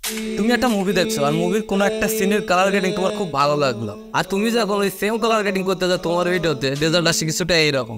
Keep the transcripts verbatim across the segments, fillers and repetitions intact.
তুমি একটা মুভি দেখছো আর মুভির কোনো একটা সিনের কালার গ্রেডিং তোমার খুব ভালো লাগলো, আর তুমি যখন ওই সেম কালার গ্রেডিং করতে যাও তোমার ভিডিওতে রেজাল্ট আসে কিছুটা এইরকম।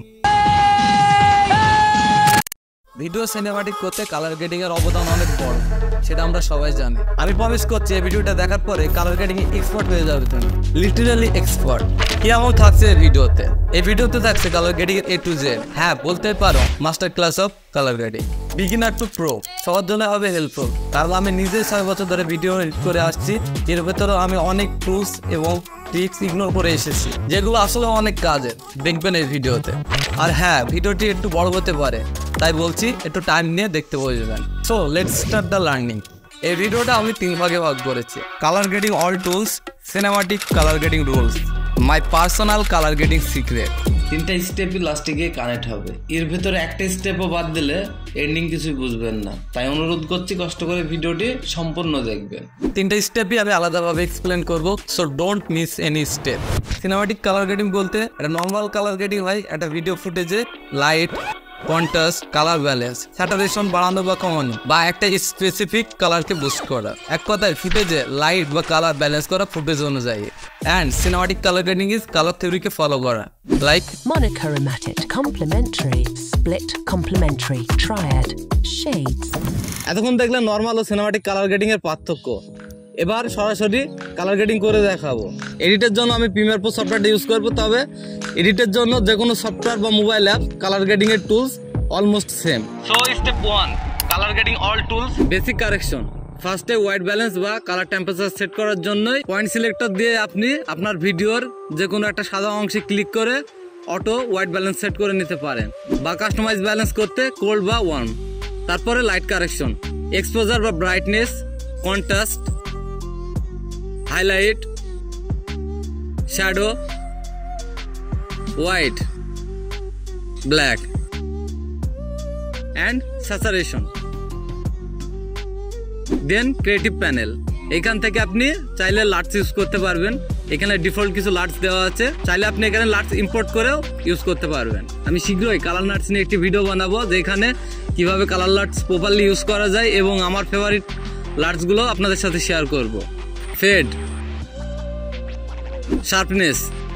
ভিডিও সিনেমাটিক করতে কালার গ্রেডিং এর অবদান অনেক বড়, সেটা আমরা সবাই জানি। আমি প্রমিস করছি এই ভিডিওটা দেখার পরে কালার গ্রেডিং এ এক্সপার্ট হয়ে যাবে তুমি, লিটারালি এক্সপার্ট। কি এমন থাকছে এই ভিডিওতে? এই ভিডিওতে থাকছে কালার গ্রেডিং এর এ টু জেড। হ্যাঁ, বলতে পারো master class of colour grading, beginner to pro, সবার জন্য হবে হেল্পফুল। কারণ আমি নিজে ছয় বছর ধরে ভিডিও এডিট করে আসছি, এর ভেতরে আমি অনেক টুলস এবং ট্রিক্স ইগনোর করে এসেছি যেগুলো আসলে অনেক কাজের, দেখবেন এই ভিডিওতে। আর হ্যাঁ, ভিডিওটি একটু বড় হতে পারে, তাই বলছি একটু টাইম নিয়ে দেখতে বসবেন। So let's start the learning. এই ভিডিওটা আমি তিন ভাগে ভাগ করেছি: colour grading all tools, cinematic colour grading rules, my personal colour grading secret. তিনটা স্টেপই লাস্টে গিয়ে কানেক্ট হবে, এর ভেতরে একটা স্টেপও বাদ দিলে এন্ডিং কিছুই বুঝবেন না। তাই অনুরোধ করছি কষ্ট করে ভিডিওটি সম্পূর্ণ দেখবেন। তিনটা স্টেপই আমি আলাদাভাবে এক্সপ্লেন করব, so don't miss any step. Cinematic colour grading বলতে একটা নর্মাল কালার গ্রেডিং হয় একটা ভিডিও ফুটেজে light, contrast, colour balance, saturation বাড়ানো বা কমানো, বা একটা স্পেসিফিক কালারকে বুস্ট করা। এক কথায় ফুটেজে লাইট বা কালার ব্যালেন্স করা ফুটেজ অনুযায়ী। And cinematic colour grading is colour থিওরিকে ফলো করা, like monochromatic, complementary, split complementary, triad, shades. এতক্ষণ দেখলেন নর্মাল ও সিনেমাটিক কালার গ্রেডিং এর পার্থক্য। এবার সরাসরি কালার গ্রেডিং করে দেখাবো। এডিটের জন্য আমি প্রিমিয়ার প্রো সফটওয়্যারটা ইউজ করবো, তবে এডিটের জন্য যে কোনো সফটওয়্যার বা মোবাইল অ্যাপ কালার গ্রেডিং এর tools almost same. So step one, colour grading all tools, basic correction. ফার্স্টে হোয়াইট ব্যালেন্স বা কালার টেম্পারেচার সেট করার জন্যই পয়েন্ট সিলেক্টর দিয়ে আপনি আপনার ভিডিওর যে কোনো একটা সাদা অংশে ক্লিক করে অটো হোয়াইট ব্যালেন্স সেট করে নিতে পারেন, বা কাস্টমাইজ ব্যালেন্স করতে কোল্ড বা ওয়ার্ম। তারপরে লাইট কারেকশন, এক্সপোজার বা brightness, contrast, highlight, shadow, white, black and saturation. Then creative panel, এখান থেকে আপনি চাইলে লাটস ইউজ করতে পারবেন। এখানে ডিফল্ট কিছু লাটস দেওয়া আছে, চাইলে আপনি এখানে লাটস ইম্পোর্ট করেও ইউজ করতে পারবেন। আমি শীঘ্রই কালার লাটস নিয়ে একটি ভিডিও বানাবো যেখানে কিভাবে কালার লাটস প্রপারলি ইউজ করা যায় এবং আমার ফেভারিট লাটসগুলো আপনাদের সাথে শেয়ার করব। Fade, sharpness,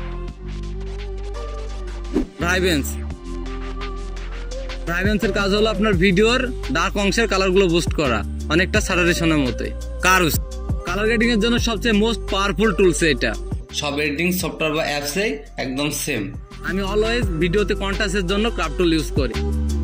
ব্রাইভেন্স। ব্রাইভেন্সের কাজ হলো আপনার ভিডিওর ডার্ক অংশের কালারগুলো বুস্ট করা, অনেকটা স্যাচুরেশনের মতোই। কার্ভস, কালার গ্রেডিং এর জন্য সবচেয়ে মোস্ট পাওয়ারফুল টুলস এটা। সব এডিটিং সফটওয়্যার বা অ্যাপসেই একদম সেম। আমি অলওয়েজ ভিডিওতে কন্ট্রাস্টের জন্য ক্রাফট টুল ইউজ করি।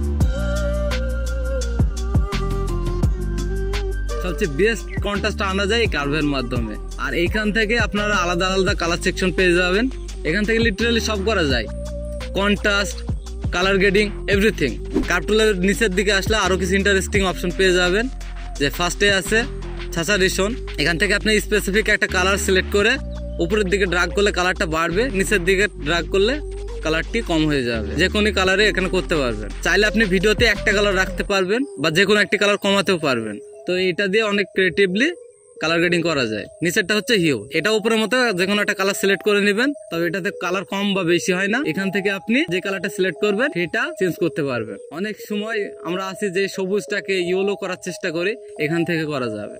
সবচেয়ে বেস্ট কন্ট্রাস্ট আনা যায় এই কার্ভের মাধ্যমে। আর এইখান থেকে আপনারা আলাদা আলাদা কালার সেকশন পেয়ে যাবেন। এখান থেকে লিটারালি সব করা যায়, contrast, colour grading, everything. Curve টুলের নিচের দিকে আসলে আরও কিছু ইন্টারেস্টিং অপশন পেয়ে যাবেন। যে ফার্স্টে আছে স্যাচুরেশন, এখান থেকে আপনি স্পেসিফিক একটা কালার সিলেক্ট করে উপরের দিকে ড্রাগ করলে কালারটা বাড়বে, নিচের দিকে ড্রাগ করলে কালারটি কম হয়ে যাবে। যে কোনো কালারে এখানে করতে পারবেন। চাইলে আপনি ভিডিওতে একটা কালার রাখতে পারবেন বা যে কোনো একটি কালার কমাতেও পারবেন। তো এটা দিয়ে অনেক ক্রিয়েটিভলি কালার গ্রেডিং করা যায়। নিচেরটা হচ্ছে হিউ, এটা উপরের মতো যে কোনো একটা কালার সিলেক্ট করে নেবেন, তবে এটাতে কালার কম বা বেশি হয় না। এখান থেকে আপনি যে কালারটা সিলেক্ট করবেন সেটা চেঞ্জ করতে পারবেন। অনেক সময় আমরা আছি যে সবুজটাকে ইয়েলো করার চেষ্টা করি, এখান থেকে করা যাবে।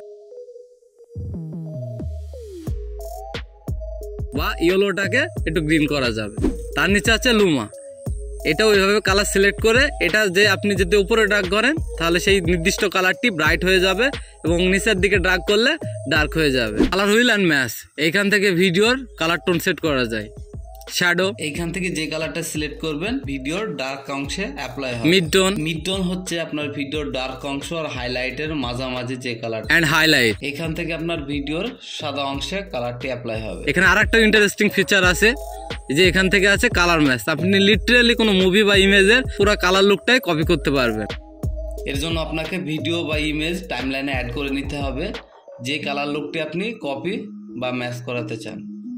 বা ইয়েলোটাকে একটু গ্রিন করা যাবে। তার নিচে আছে লুমা, এটা ওইভাবে কালার সিলেক্ট করে এটা যে আপনি যদি উপরে ড্রাগ করেন তাহলে সেই নির্দিষ্ট কালারটি ব্রাইট হয়ে যাবে এবং নিচের দিকে ড্রাগ করলে ডার্ক হয়ে যাবে। কালার হুইল অ্যান্ড ম্যাচ, এইখান থেকে ভিডিওর কালার টোন সেট করা যায়। শ্যাডো, এইখান থেকে যে কালারটা সিলেক্ট করবেন ভিডিওর ডার্ক অংশে অ্যাপ্লাই হবে। মিড টোন, মিড টোন হচ্ছে আপনার ভিডিওর ডার্ক অংশ আর হাইলাইটের মাঝামাঝি যে কালার। এন্ড হাইলাইট, এখান থেকে আপনার ভিডিওর সাদা অংশে কালারটি অ্যাপ্লাই হবে। এখানে আরেকটা ইন্টারেস্টিং ফিচার আছে যে এখান থেকে আছে কালার ম্যাচ। আপনি লিটারালি কোনো মুভি বা ইমেজের পুরো কালার লুকটাই কপি করতে পারবেন। এর জন্য আপনাকে ভিডিও বা ইমেজ টাইমলাইনে অ্যাড করে নিতে হবে যে কালার লুকটি আপনি কপি বা ম্যাচ করাতে চান।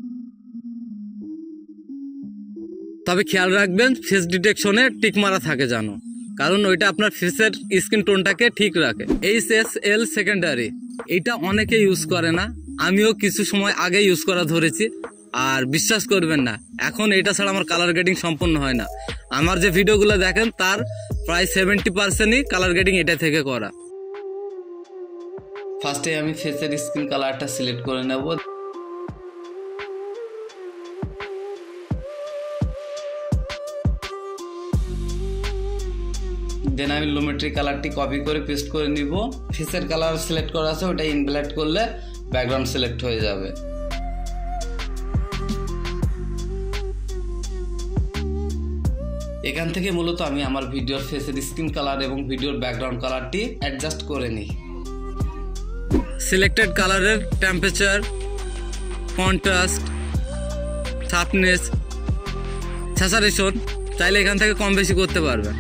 তবে খেয়াল রাখবেন ফেস ডিটেকশনে টিক মারা থাকে জানো, কারণ ওইটা আপনার ফেসের স্কিন টোনটাকে ঠিক রাখে। এইচ এস এল সেকেন্ডারি, এটা অনেকে ইউজ করে না, আমিও কিছু সময় আগে ইউজ করা ধরেছি। আর বিশ্বাস করবেন না, এখন এটা ছাড়া আমার কালার গ্রেডিং সম্পূর্ণ হয় না। আমার যে ভিডিওগুলো দেখেন তার প্রায় সেভেন্টি পার্সেন্টই কালার গ্রেডিং এটা থেকে করা। ফার্স্টে আমি ফেসের স্কিন কালারটা সিলেক্ট করে নেব। দেন আমি লুমেট্রি কালারটি কপি করে পেস্ট করে নিব। ফেসের কালার সিলেক্ট করা আছে, ওটা ইনব্ল্যাক করলে ব্যাকগ্রাউন্ড সিলেক্ট হয়ে যাবে। এখান থেকে মূলত আমি আমার ভিডিওর ফেসের স্কিন কালার এবং ভিডিওর ব্যাকগ্রাউন্ড কালারটি অ্যাডজাস্ট করে নিই। সিলেক্টেড কালারের টেম্পারেচার, কন্ট্রাস্ট, শার্পনেস, স্যাচুরেশন চাইলে এখান থেকে কম বেশি করতে পারবেন।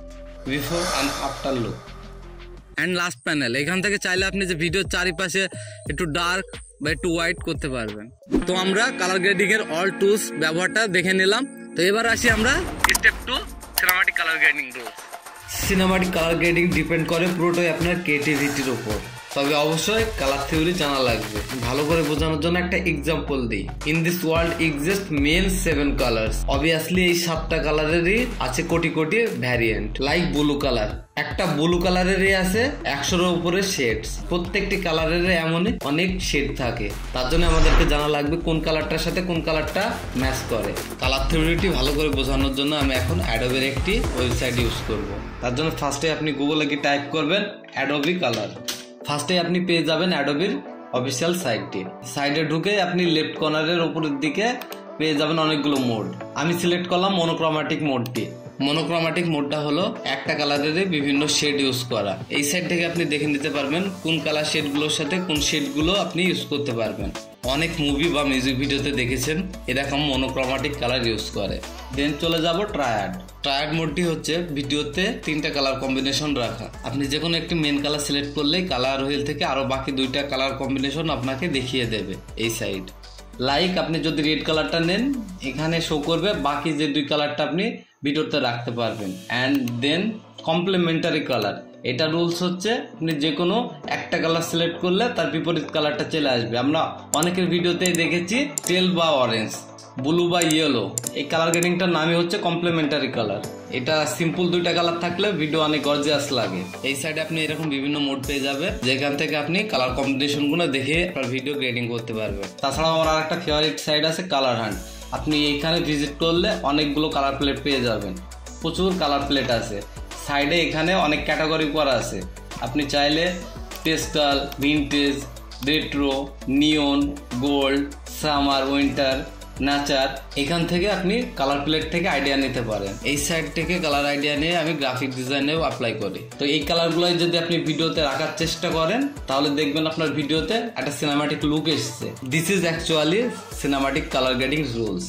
Before and after look and last panel, এখান থেকে চাইলে আপনি যে ভিডিওর চারিপাশে একটু ডার্ক বা একটু হোয়াইট করতে পারবেন। তো আমরা কালার গ্রেডিং এর অল টুলস ব্যবহারটা দেখে নিলাম। তো এবার আসি আমরা step two, cinematic colour grading rules. Cinematic colour grading depend করে পুরোটাই আপনার ক্রিয়েটিভিটির উপর, তবে অবশ্যই কালার থিওরি জানা লাগবে। ভালো করে বোঝানোর জন্য একটা এক্সাম্পল দিই। In this world exist main seven colours. Obviously এই সাতটা কালারেরই আছে কোটি কোটি ভ্যারিয়েন্ট। লাইক ব্লু কালার, একটা ব্লু কালারেরই আছে একশোর উপরে শেডস। প্রত্যেকটি কালারের এমনই অনেক শেড থাকে, তার জন্য আমাদেরকে জানা লাগবে কোন কালারটার সাথে কোন কালারটা ম্যাচ করে। কালার থিওরিটি ভালো করে বোঝানোর জন্য আমি এখন অ্যাডোবের একটি ওয়েবসাইট ইউজ করব। তার জন্য ফার্স্টে আপনি গুগলে গিয়ে টাইপ করবেন অ্যাডোবি কালার। ফার্স্টে আপনি পেয়ে যাবেন অ্যাডোবির অফিসিয়াল সাইটটি। সাইডে ঢুকে আপনি লেফট কর্নারের উপরের দিকে পেয়ে যাবেন অনেকগুলো মোড। আমি সিলেক্ট করলাম মনোক্রোমাটিক মোডটি। মনোক্রোমাটিক মোডটা হলো একটা কালারের বিভিন্ন শেড ইউজ করা। এই সাইড থেকে আপনি দেখে নিতে পারবেন কোন কালার শেডগুলোর সাথে কোন শেডগুলো আপনি ইউজ করতে পারবেন। অনেক মুভি বা মিউজিক ভিডিওতে দেখেছেন এরকম মনোক্রোমাটিক কালার ইউজ করে। দেন চলে যাব ট্রায়াড। ট্রায়াড মোডটি হচ্ছে ভিডিওতে তিনটা কালার কম্বিনেশন রাখা। আপনি যে কোনো একটি মেন কালার সিলেক্ট করলেই কালার হুইল থেকে আরো বাকি দুইটা কালার কম্বিনেশন আপনাকে দেখিয়ে দেবে এই সাইড। লাইক আপনি যদি রেড কালারটা নেন, এখানে শো করবে বাকি যে দুই কালারটা আপনি ভিডিওতে রাখতে পারবেন। অ্যান্ড দেন কমপ্লিমেন্টারি কালার, এটা রুলস হচ্ছে আপনি যে কোনো একটা কালার সিলেক্ট করলে তার বিপরীত কালারটা চলে আসবে। আমরা অনেকের ভিডিওতেই দেখেছি টেল বা অরেঞ্জ, ব্লু বা ইয়েলো। এই কালার গ্রেডিংটার নামই হচ্ছে কমপ্লিমেন্টারি কালার। এটা সিম্পল দুইটা কালার থাকলে ভিডিও অনেক গর্জিয়াস লাগে। এই সাইডে আপনি এরকম বিভিন্ন মোড পেয়ে যাবে, যেখান থেকে আপনি কালার কম্বিনেশন গুলো দেখে আপনার ভিডিও গ্রেডিং করতে পারবেন। তাছাড়াও আমার আরেকটা ফেভারিট সাইড আছে কালার হান্ট। আপনি এইখানে ভিজিট করলে অনেকগুলো কালার প্লেট পেয়ে যাবেন, প্রচুর কালার প্লেট আছে। সাইডে এখানে অনেক ক্যাটাগরি করা আছে। আপনি চাইলে pastel, vintage, retro, neon, gold, summer, winter, nature, এখান থেকে আপনি কালার প্লেট থেকে আইডিয়া নিতে পারেন। এই সাইড থেকে কালার আইডিয়া নিয়ে আমি গ্রাফিক ডিজাইনেও অ্যাপ্লাই করি। তো এই কালারগুলোই যদি আপনি ভিডিওতে রাখার চেষ্টা করেন তাহলে দেখবেন আপনার ভিডিওতে একটা সিনেমাটিক লুক এসছে। This is actually cinematic colour grading rules.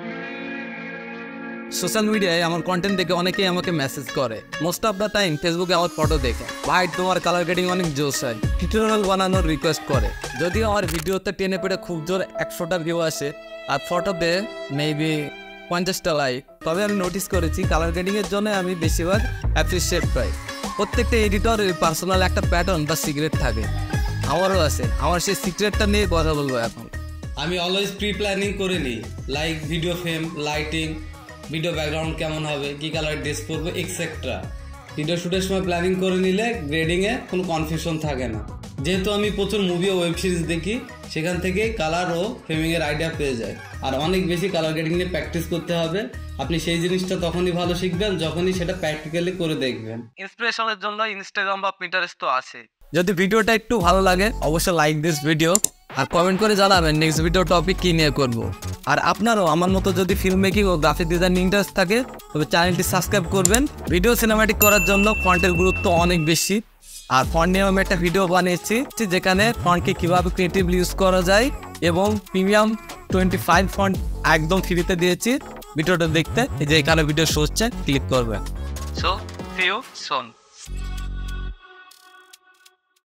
Social মিডিয়ায় আমার কন্টেন্ট দেখে অনেকেই আমাকে মেসেজ করে। মোস্ট অফ দ্য টাইম ফেসবুকে আমার ফটো দেখে, ভাই তোমার কালার গ্রেডিং অনেক জোশ হয়, টিউটোরিয়াল বানানোর রিকোয়েস্ট করে। যদিও আমার ভিডিওতে টেনে পেটে খুব জোর একশোটা ভিউ আসে আর ফটোতে মেবি পঞ্চাশটা লাইক, তবে আমি নোটিস করেছি কালার গ্রেডিংয়ের জন্য আমি বেশিরভাগ অ্যাপ্রিসিয়েট পাই। প্রত্যেকটা এডিটর পার্সোনাল একটা প্যাটার্ন বা সিক্রেট থাকে, আমারও আছে। আমার সেই সিক্রেটটা নিয়ে কথা বলবো এখন। আমি অলওয়েজ প্রি প্ল্যানিং করে নিই, like video frame, lighting, video background কেমন হবে, কি কালার ড্রেস পরবো, এক্সেট্রা। ভিডিও শ্যুটের সময় প্ল্যানিং করে নিলে গ্রেডিংয়ে কোনো কনফিউশন থাকে না। যেহেতু আমি প্রচুর মুভি ও ওয়েব সিরিজ দেখি, সেখান থেকে কালার ও ফ্রেমিংয়ের আইডিয়া পেয়ে যায়। আর অনেক বেশি কালার গ্রেডিং নিয়ে প্র্যাকটিস করতে হবে। আপনি সেই জিনিসটা তখনই ভালো শিখবেন যখনই সেটা প্র্যাকটিক্যালি করে দেখবেন। ইন্সপিরেশনের জন্য ইনস্টাগ্রাম বা পিন্টারেস্ট তো আছে। যদি ভিডিওটা একটু ভালো লাগে অবশ্যই লাইক দিস ভিডিও আর কমেন্ট করে জানাবেন নেক্সট ভিডিও টপিক কি নিয়ে করব। আর আপনারও আমার মতো যদি ফিল্ম মেকিং ও গ্রাফিক ডিজাইন ইন্টারেস্ট থাকে তবে চ্যানেলটি সাবস্ক্রাইব করবেন। ভিডিও সিনেমাটিক করার জন্য ফন্টের গুরুত্ব অনেক বেশি। আর ফন্ট নিয়ে আমি একটা ভিডিও বানিয়েছি যেখানে ফন্টকে কীভাবে ক্রিয়েটিভলি ইউজ করা যায় এবং প্রিমিয়াম টোয়েন্টি ফাইভ ফন্ট একদম ফ্রিতে দিয়েছি। ভিডিওটা দেখতে এই যে এখানে ভিডিও শো হচ্ছে, ক্লিক করবেন। So see you soon.